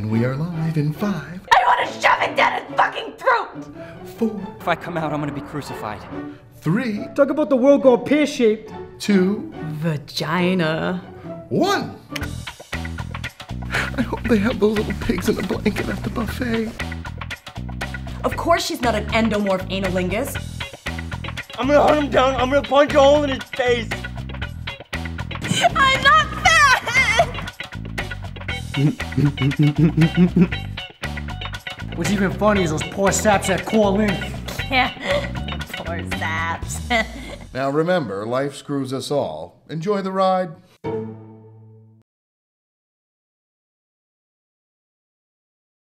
And we are live in 5. I want to shove it down his fucking throat! 4. If I come out, I'm gonna be crucified. 3. Talk about the world going pear-shaped. 2. Vagina. 1. I hope they have those little pigs in a blanket at the buffet. Of course she's not an endomorph analingus. I'm gonna hunt him down. I'm gonna punch a hole in his face. I'm not fat! What's even funny is those poor saps that call in. Poor saps. Now remember, life screws us all. Enjoy the ride.